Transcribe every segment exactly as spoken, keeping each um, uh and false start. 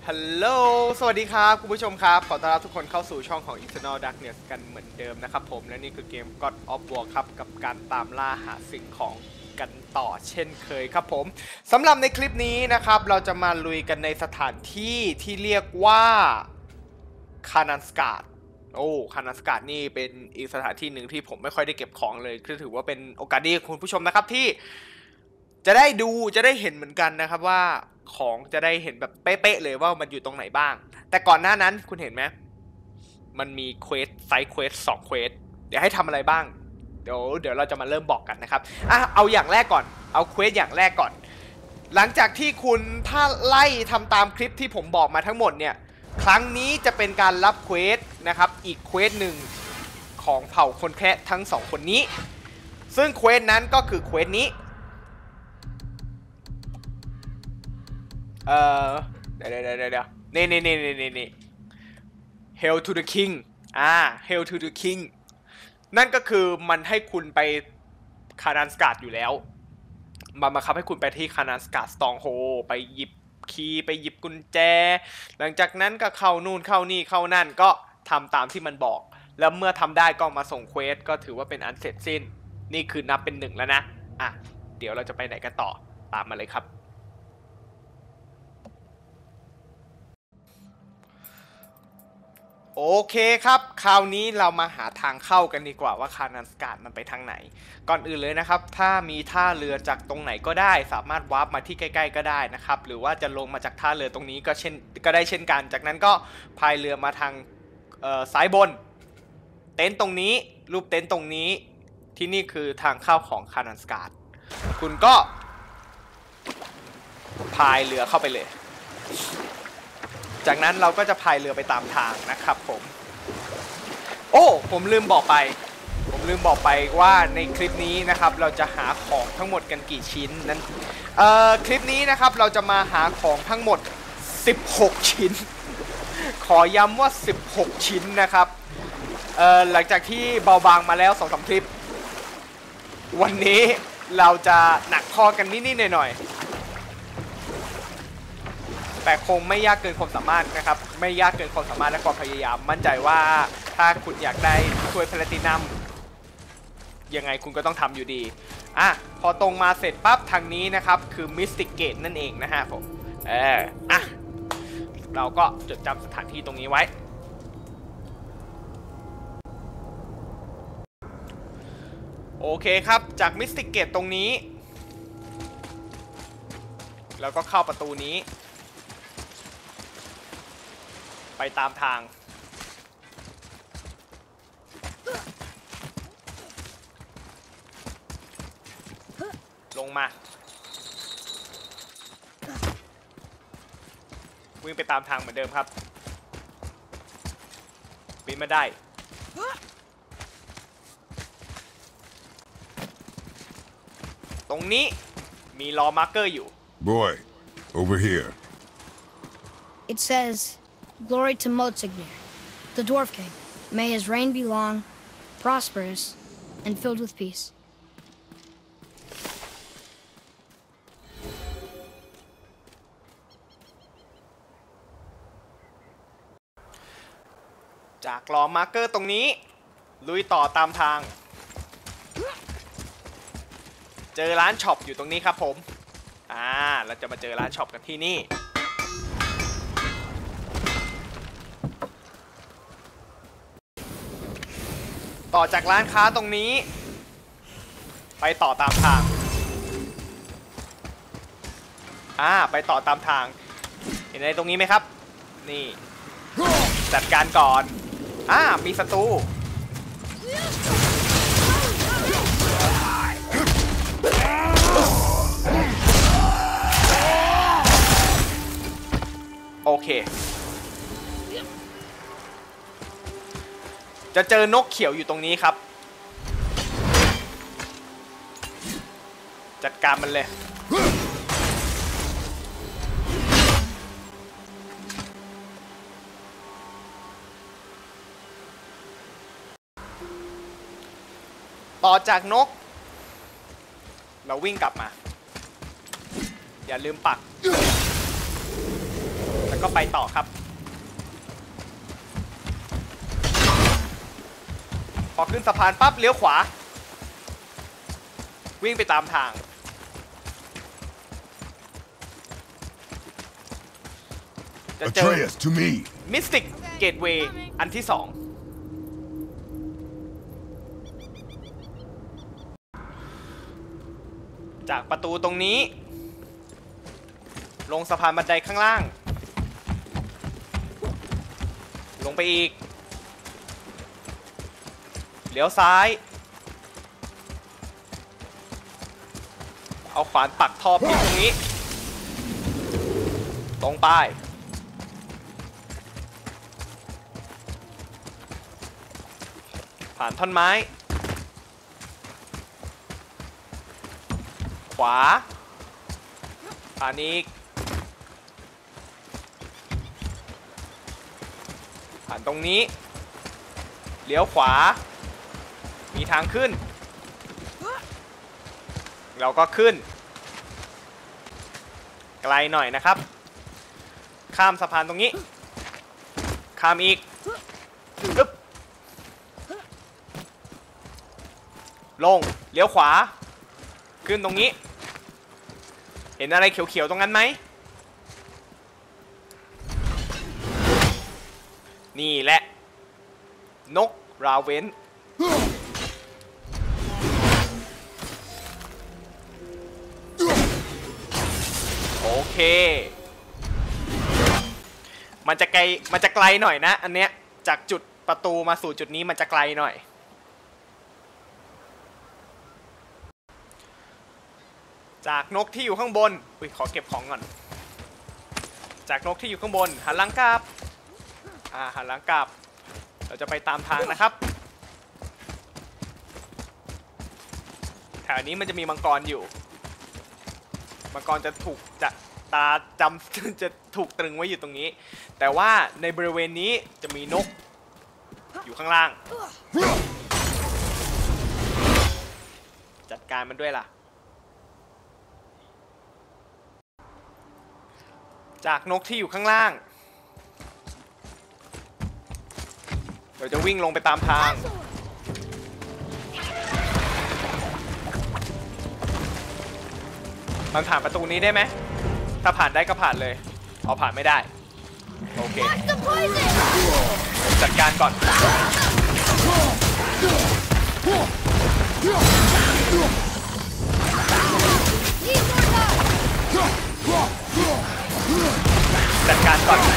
ฮัลโหลสวัสดีครับคุณผู้ชมครับขอต้อนรับทุกคนเข้าสู่ช่องของ Eternal Darkness กันเหมือนเดิมนะครับผมและนี่คือเกม God of War ครับกับการตามล่าหาสิ่งของกันต่อเช่นเคยครับผมสำหรับในคลิปนี้นะครับเราจะมาลุยกันในสถานที่ที่เรียกว่าคานันสกาดโอ้คานันสกาดนี่เป็นอีกสถานที่หนึ่งที่ผมไม่ค่อยได้เก็บของเลยคือถือว่าเป็นโอกาสดีคุณผู้ชมนะครับที่จะได้ดูจะได้เห็นเหมือนกันนะครับว่าของจะได้เห็นแบบเป๊ะๆเลยว่ามันอยู่ตรงไหนบ้างแต่ก่อนหน้านั้นคุณเห็นไหมมันมีเควสไซด์เควสสองเควสเดี๋ยวให้ทำอะไรบ้างเดี๋ยวเดี๋ยวเราจะมาเริ่มบอกกันนะครับอ่ะเอาอย่างแรกก่อนเอาเควสอย่างแรกก่อนหลังจากที่คุณถ้าไล่ทำตามคลิปที่ผมบอกมาทั้งหมดเนี่ยครั้งนี้จะเป็นการรับเควสนะครับอีกเควสหนึ่งของเผ่าคนแคะทั้งสองคนนี้ซึ่งเควสนั้นก็คือเควสนี้เอ่อเดี๋ยวเดี๋ยวเดี๋ยวเดี๋ยวนี่นี่นี่นี่นี่ Hail to the King อ่า Hail to the King นั่นก็คือมันให้คุณไปคานันสกาดอยู่แล้วมาบังคับให้คุณไปที่คานันสกาดสตองโฮไปหยิบคีย์ไปหยิบกุญแจหลังจากนั้นก็เข้านู่นเข้านี่เข้านั่นก็ทำตามที่มันบอกแล้วเมื่อทำได้ก็มาส่งเควสก็ถือว่าเป็นอันเสร็จสิ้นนี่คือนับเป็นหนึ่งแล้วนะอ่ะเดี๋ยวเราจะไปไหนกันต่อตามมาเลยครับโอเคครับคราวนี้เรามาหาทางเข้ากันดีกว่าว่าคานันสกาดมันไปทางไหนก่อนอื่นเลยนะครับถ้ามีท่าเรือจากตรงไหนก็ได้สามารถวาร์ปมาที่ใกล้ๆก็ได้นะครับหรือว่าจะลงมาจากท่าเรือตรงนี้ก็เช่นก็ได้เช่นกันจากนั้นก็พายเรือมาทางซ้ายบนเต็นท์ตรงนี้รูปเต็นท์ตรงนี้ที่นี่คือทางเข้าของคานันสกาดคุณก็พายเรือเข้าไปเลยจากนั้นเราก็จะพายเรือไปตามทางนะครับผมโอ้ผมลืมบอกไปผมลืมบอกไปว่าในคลิปนี้นะครับเราจะหาของทั้งหมดกันกี่ชิ้นนั้นเอ่อคลิปนี้นะครับเราจะมาหาของทั้งหมดสิบหกชิ้นขอย้ำว่าสิบหกชิ้นนะครับเอ่อหลังจากที่เบาบางมาแล้ว สองสาม คลิปวันนี้เราจะหนักข้อกันนิดๆหน่อยๆแต่คงไม่ยากเกินความสามารถนะครับไม่ยากเกินความสามารถและความพยายามมั่นใจว่าถ้าคุณอยากได้ถ้วยแพลตินัมยังไงคุณก็ต้องทำอยู่ดีอ่ะพอตรงมาเสร็จปั๊บทางนี้นะครับคือมิสติกเกตนั่นเองนะฮะผมเอออ่ะเราก็จดจำสถานที่ตรงนี้ไว้โอเคครับจากมิสติกเกตตรงนี้แล้วก็เข้าประตูนี้ไปตามทางลงมาวิ่งไปตามทางเหมือนเดิมครับปีนมาได้ตรงนี้มีล้อมาร์เกอร์อยู่ Boy, over here. It says, "Glory to Motsignir, the Dwarf King. May his reign be long, prosperous, and filled with peace." จากล้อมาร์เกอร์ตรงนี้ลุยต่อตามทางเจอร้านช็อปอยู่ตรงนี้ครับผมอ่าเราจะมาเจอร้านช็อปกันที่นี่ต่อจากร้านค้าตรงนี้ไปต่อตามทางอ่าไปต่อตามทางเห็นอะไรตรงนี้ไหมครับนี่จัดการก่อนอ่ามีศัตรูโอเคจะเจอนกเขียวอยู่ตรงนี้ครับจัดการมันเลยต่อจากนกเราวิ่งกลับมาอย่าลืมปัก จากแล้วก็ไปต่อครับพอขึ้นสะพานปั๊บเลี้ยวขวาวิ่งไปตามทางจะเจอ Atreus, to me. Mystic Gateway อันที่สองจากประตูตรงนี้ลงสะพานบันไดข้างล่างลงไปอีกเลี้ยวซ้ายเอาขวานปักท่อพิษตรงนี้ตรงไปผ่านท่อนไม้ขวาผ่านอีกผ่านตรงนี้เลี้ยวขวามีทางขึ้นเราก็ขึ้นไกลหน่อยนะครับข้ามสะพานตรงนี้ข้ามอีกปึ๊บลงเลี้ยวขวาขึ้นตรงนี้เห็นอะไรเขียวๆตรงนั้นไหมนี่แหละนกราเวนโอเคมันจะไกลมันจะไกลหน่อยนะอันเนี้ยจากจุดประตูมาสู่จุดนี้มันจะไกลหน่อยจากนกที่อยู่ข้างบนอุ้ยขอเก็บของก่อนจากนกที่อยู่ข้างบนหันหลังกลับอ่าหันหลังกลับเราจะไปตามทางนะครับแถวนี้มันจะมีมังกรอยู่มังกรจะถูกจะตาจำ จะถูกตรึงไว้อยู่ตรงนี้แต่ว่าในบริเวณนี้จะมีนกอยู่ข้างล่างจัดการมันด้วยล่ะจากนกที่อยู่ข้างล่างเราจะวิ่งลงไปตามทางมันผ่านประตูนี้ได้ไหมถ้าผ่านได้ก็ผ่านเลยเอาผ่านไม่ได้โอเคจัดการก่อนจัดการก่อน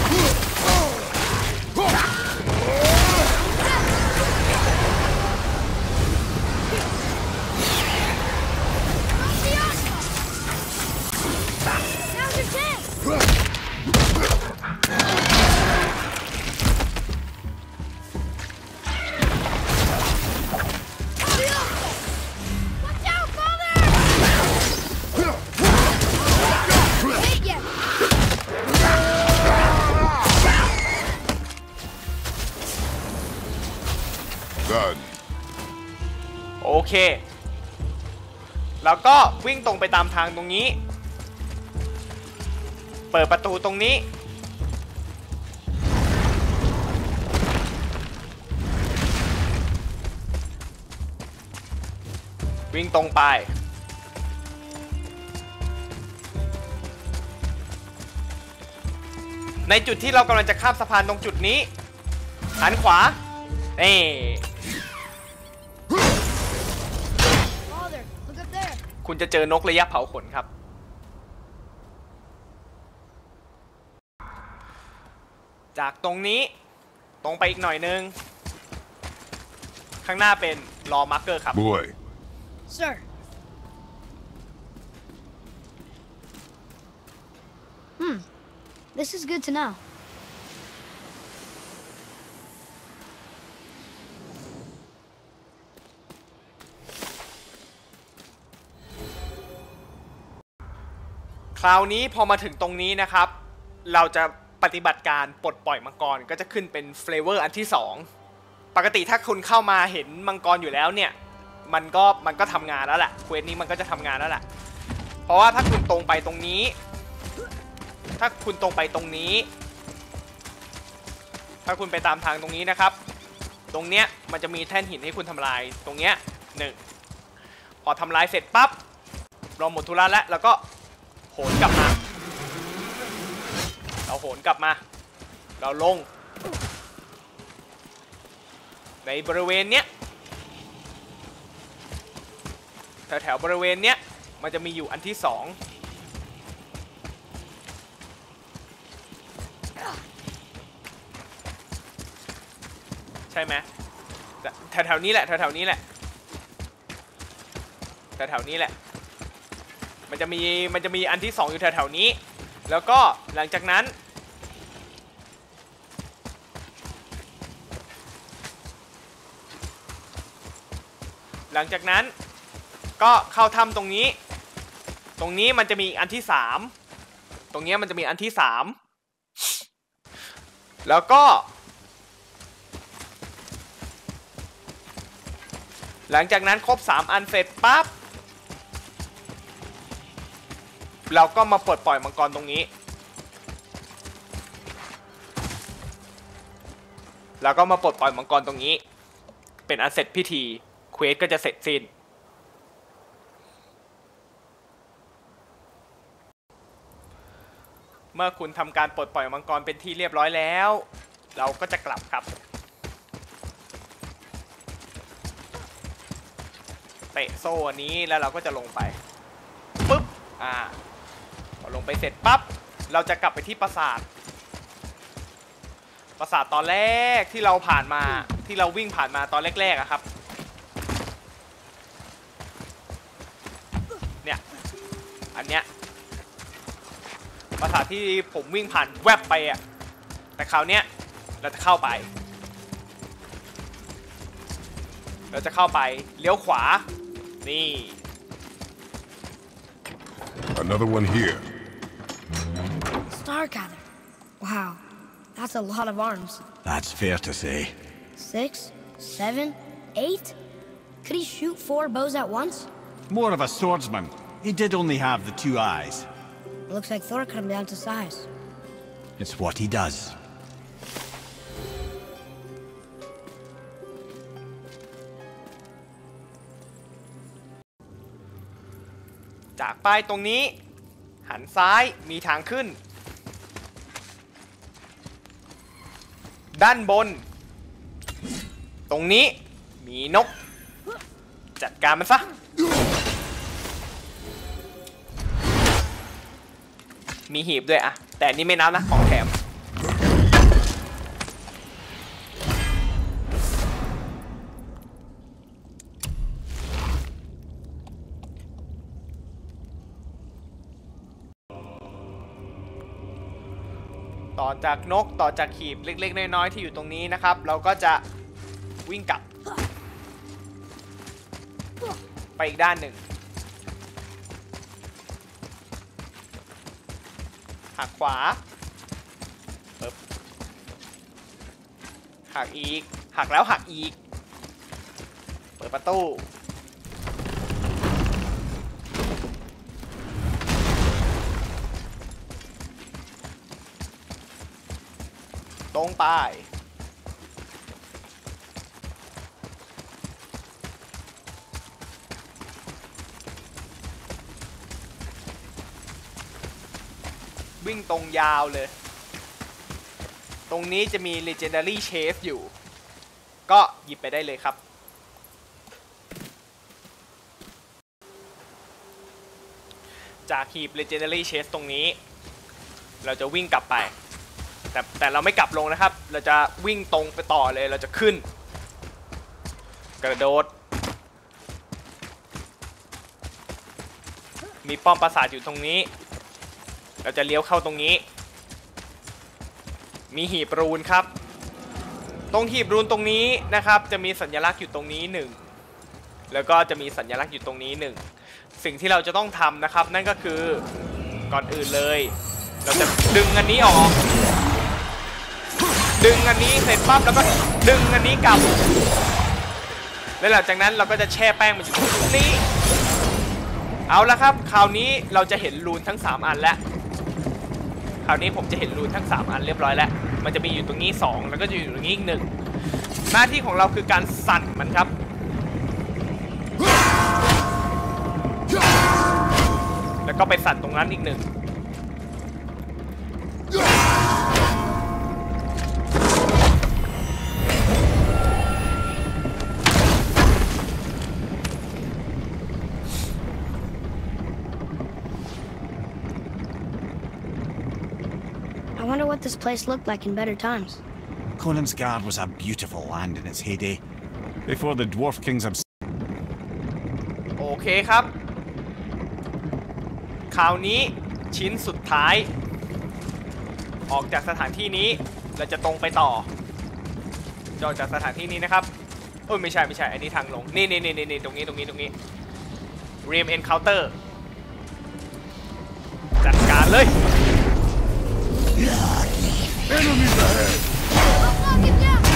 โอเคแล้วก็วิ่งตรงไปตามทางตรงนี้เปิดประตูตรงนี้วิ่งตรงไปในจุดที่เรากำลังจะข้ามสะพานตรงจุดนี้หันขวานี่คุณจะเจอนกระยะเผาขนครับจากตรงนี้ตรงไปอีกหน่อยนึงข้างหน้าเป็นรอมาร์เกอร์ครับ Boy. Sir. Hmm. This is good to know. คราวนี้พอมาถึงตรงนี้นะครับเราจะปฏิบัติการปลดปล่อยมังกรก็จะขึ้นเป็นเฟลเวอร์อันที่สองปกติถ้าคุณเข้ามาเห็นมังกรอยู่แล้วเนี่ยมันก็มันก็ทำงานแล้วแหละเควสนี้มันก็จะทำงานแล้วแหละเพราะว่าถ้าคุณตรงไปตรงนี้ถ้าคุณตรงไปตรงนี้ถ้าคุณไปตามทางตรงนี้นะครับตรงเนี้ยมันจะมีแท่นหินให้คุณทำลายตรงเนี้ยหนึ่งพอทำลายเสร็จปั๊บเราหมดธุระแล้วแล้วก็โหนกลับมาเราโหนกลับมาเราลงในบริเวณเนี้ยแถวแถวบริเวณเนี้ยมันจะมีอยู่อันที่สองใช่ไหมแถวแถวนี้แหละแถวแถวนี้แหละแถวแถวนี้แหละมันจะมีมันจะมีอันที่สองอยู่แถวแถวนี้แล้วก็หลังจากนั้นหลังจากนั้นก็เข้าถ้ำตรงนี้ตรงนี้มันจะมีอันที่สามตรงนี้มันจะมีอันที่สามแล้วก็หลังจากนั้นครบสามอันเสร็จปั๊บเราก็มาปลดปล่อยมังกรตรงนี้แล้วก็มาปลดปล่อยมังกรตรงนี้เป็นอันเสร็จพิธีเควสก็จะเสร็จสิ้นเมื่อคุณทำการปลดปล่อยมังกรเป็นที่เรียบร้อยแล้วเราก็จะกลับครับเตะโซ่อันนี้แล้วเราก็จะลงไปปุ๊บอ่าพอลงไปเสร็จปั๊บเราจะกลับไปที่ปราสาทปราสาทตอนแรกที่เราผ่านมาที่เราวิ่งผ่านมาตอนแรกๆอะครับเนี่ยอันเนี้ยปราสาทที่ผมวิ่งผ่านแวบไปอะแต่คราวเนี้ยเราจะเข้าไปเราจะเข้าไปเลี้ยวขวานี่ Another one here. Stargather. Wow, that's a lot of arms. That's fair to say. Six, seven, eight? Could he shoot four bows at once? More of a swordsman. He did only have the two eyes. Looks like Thor cut him down to size. It's what he does. จากป้ายตรงนี้หันซ้ายมีทางขึ้นด้านบนตรงนี้มีนกจัดการมันซะมีหีบด้วยอะแต่นี่ไม่นับนะของแถมต่อจากนกต่อจากขีบเล็กๆน้อยๆที่อยู่ตรงนี้นะครับเราก็จะวิ่งกลับไปอีกด้านหนึ่งหักขวาปึ๊บหักอีกหักแล้วหักอีกเปิดประตูตรงไปวิ่งตรงยาวเลยตรงนี้จะมี Legendary Chest อยู่ก็หยิบไปได้เลยครับจากหีบ Legendary Chest ตรงนี้เราจะวิ่งกลับไปแต่แต่เราไม่กลับลงนะครับเราจะวิ่งตรงไปต่อเลยเราจะขึ้นกระโดดมีป้อมปราสาทอยู่ตรงนี้เราจะเลี้ยวเข้าตรงนี้มีหีบรูนครับตรงหีบรูนตรงนี้นะครับจะมีสัญลักษณ์อยู่ตรงนี้หนึ่งแล้วก็จะมีสัญลักษณ์อยู่ตรงนี้หนึ่งสิ่งที่เราจะต้องทำนะครับนั่นก็คือก่อนอื่นเลยเราจะดึงอันนี้ออกดึงอันนี้เสร็จปั๊บแล้วก็ดึงอันนี้กลับแล้วหลังจากนั้นเราก็จะแช่แป้งมันอยู่ตรงนี้เอาละครับคราวนี้เราจะเห็นรูนทั้งสามอันแล้วคราวนี้ผมจะเห็นรูนทั้งสามอันเรียบร้อยแล้วมันจะมีอยู่ตรงนี้สองแล้วก็จะอยู่ตรงนี้อีกหนึ่งหน้าที่ของเราคือการสั่นมันครับแล้วก็ไปสั่นตรงนั้นอีกหนึ่ง I wonder what this place looked like in better times. Konansgard was a beautiful land in its heyday, before the Dwarf Kings have... โอเคครับคราวนี้ชิ้นสุดท้ายออกจากสถานที่นี้เราจะตรงไปต่อจะออกจากสถานที่นี้นะครับเออไม่ใช่ไม่ใช่อันนี้ทางลงนี่นี่นี่นี่ตรงนี้ตรงนี้ตรงนี้ Rim Encounter จัดการเลย Enemies ahead! Knock him down!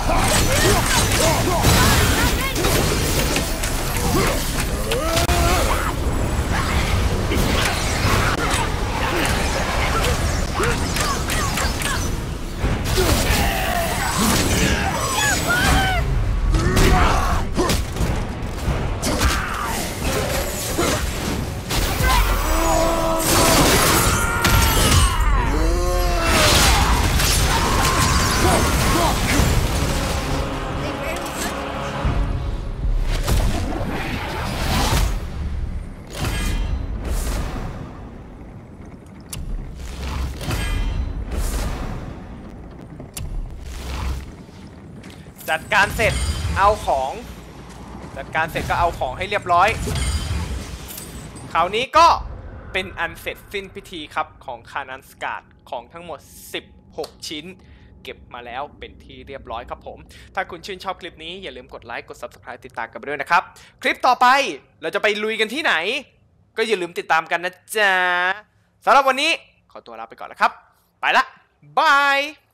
จัดการเสร็จเอาของจัดการเสร็จก็เอาของให้เรียบร้อยคราวนี้ก็เป็นอันเสร็จสิ้นพิธีครับของคานันสการ์ดของทั้งหมดสิบหกชิ้นเก็บมาแล้วเป็นที่เรียบร้อยครับผมถ้าคุณชื่นชอบคลิปนี้อย่าลืมกดไลค์กด ซับสไครบ์ ติดตามกันไปด้วยนะครับคลิปต่อไปเราจะไปลุยกันที่ไหนก็อย่าลืมติดตามกันนะจ๊ะสำหรับวันนี้ขอตัวลาไปก่อนแล้วครับไปละบาย